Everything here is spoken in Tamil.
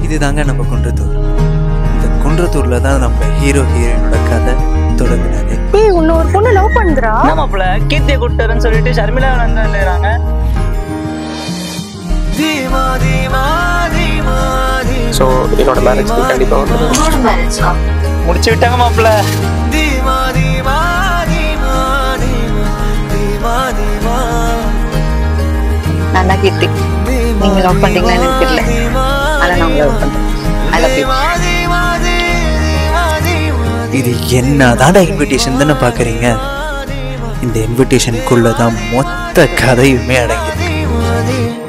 இதுதாங்க நம்ம குன்றத்தூர். இந்த குன்றத்தூர்ல தான் நம்ம ஹீரோ ஹீரோயினோட கதை தொடங்குனாரு. உன்ன ஒரு பொண்ணு லவ் பண்றா. மாப்பிள்ள கீர்த்தியை கூப்பிட்டாருன்னு சொல்லிட்டு ஷர்மிளா வந்துறாங்க. ஸோ என்னோட மேரேஜ் கண்டிப்பாக வந்து முடிச்சு விட்டாங்க மாப்பிள்ள. நான் தான் கீர்த்தி. நீங்க லவ் பண்றீங்களா எனக்கு தெரியல, ஆனா நான் லவ் பண்றேன். I love you. இது என்னதான இன்விடேஷன் தானே பாக்குறீங்க? இந்த இன்விடேஷனுக்குள்ளதான் மொத்த கதையுமே அடங்கியிருக்கு.